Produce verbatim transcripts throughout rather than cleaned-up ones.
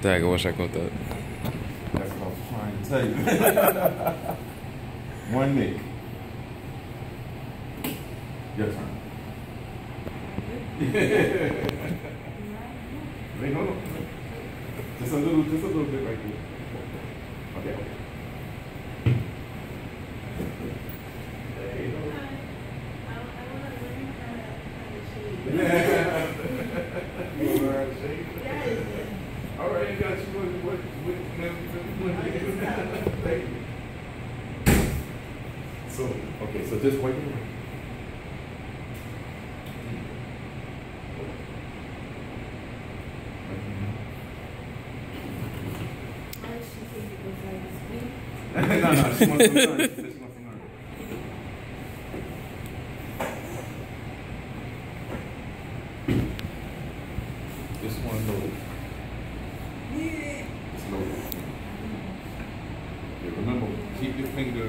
Dang, I wish I caught that. That's what I was trying to tell you. One Nick. Your turn. Wait, hold on. Just a little, just a little bit right here. Okay, okay. Hey, no. You learn how to shave? All right, I got you. What, what, what, what, thank you. So, okay, so just wait a minute. no, no, she wants to learn. She said she wants to learn. This one loaded. It's loaded. Yeah, remember, keep your finger,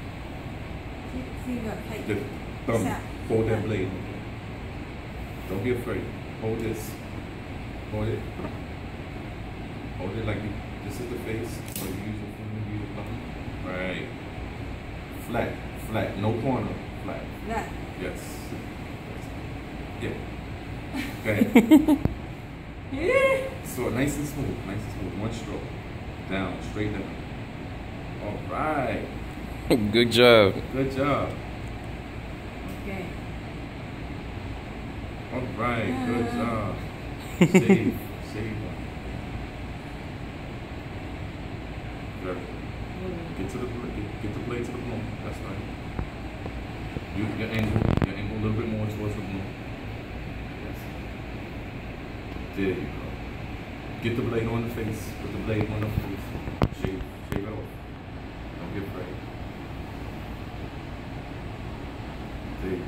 the thumb, hold that blade. Don't be afraid. Hold this. Hold it. Hold it like you, this is the face. So you use your finger, use your thumb. Right. Flat, flat, no corner, flat. Flat. Yes. Yeah. Okay. Yeah. So nice and smooth, nice and smooth. One stroke. Down, straight down. All right. Good job. Good job. Okay. All right. Good Uh. job. Save, save one. Very good. Get to the get, get the blade to the bloom. That's right. You your angle, your angle a little bit more towards the bloom. Yes. There you go. Get the blade on the face. Put the blade on the face. Shave, shave it off. Don't get afraid. There you go.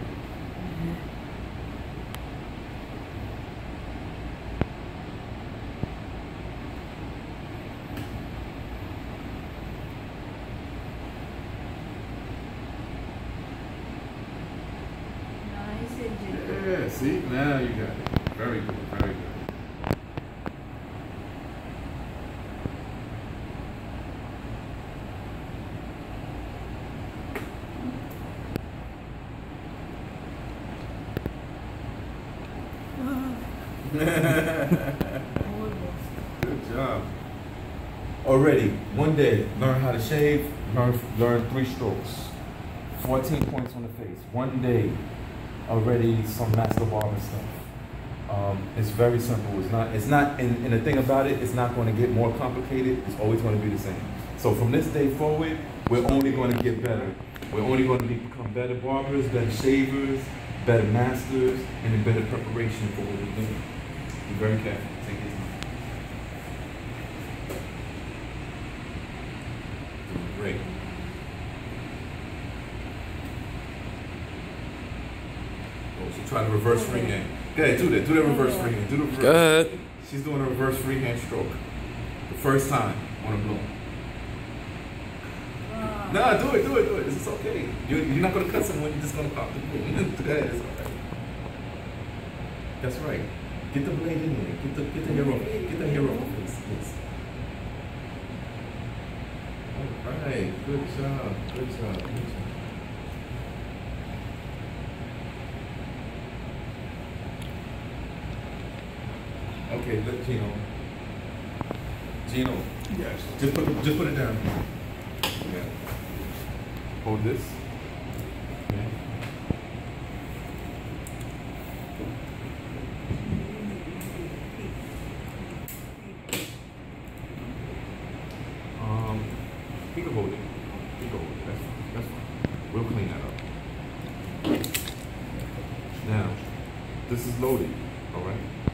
Nice and gentle. Yeah, see? Now you got it. Very good, very good. Good job. Already, one day, learn how to shave, learn, learn three strokes. fourteen points on the face. One day, already some master barber stuff. Um, it's very simple. It's not, it's not, and, and the thing about it, it's not going to get more complicated. It's always going to be the same. So from this day forward, we're only going to get better. We're only going to be, become better barbers, better shavers, better masters, and in better preparation for what we're doing. Be very careful. Take your time. Doing great. Oh, so try the reverse freehand. Go ahead, do that. Do that reverse freehand. Do the reverse. Go ahead. She's doing a reverse freehand stroke. The first time on a bloom. Wow. Nah, do it, do it, do it. It's okay. You're, you're not going to cut someone, you're just going to pop the bloom. Go ahead, it's all right. That's right. Get the blade in there. Get the, get the hair off. Get the hair off. Yes, yes. All right. Good job. Good job. Good job. Okay, let Gino. Gino. Yes. Just put it, just put it down. Yeah. Hold this. Okay. Um, he can hold it. He can hold it. That's fine. That's fine. We'll clean that up. Now, this is loaded. All right.